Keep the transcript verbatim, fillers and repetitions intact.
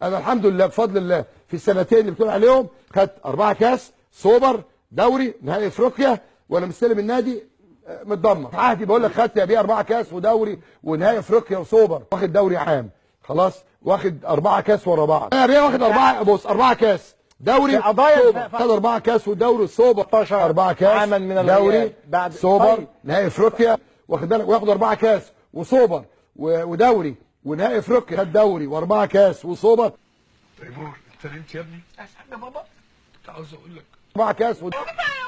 انا الحمد لله بفضل الله في السنتين اللي بتقول عليهم خدت اربعه كاس سوبر دوري نهائي افريقيا، وانا مستلم النادي متدمر. في عهدي بقول لك خدت يا بيه اربعه كاس ودوري ونهائي افريقيا وسوبر، واخد دوري عام خلاص، واخد اربعه كاس ورا بعض. انا يا بيه واخد اربعه، بص اربعه كاس دوري سوبر، خد اربعه كاس ودوري السوبر، اربعه كاس عاما من دوري بعد سوبر طيب. نهائي افريقيا، واخد بالك، وياخد اربعه كاس وسوبر ودوري ونهائي افريقيا، خد دوري واربعه كاس وسوبر. تيمور انت نمت يا ابني؟ يا بابا كنت عاوز اقول لك اربعه كاس و...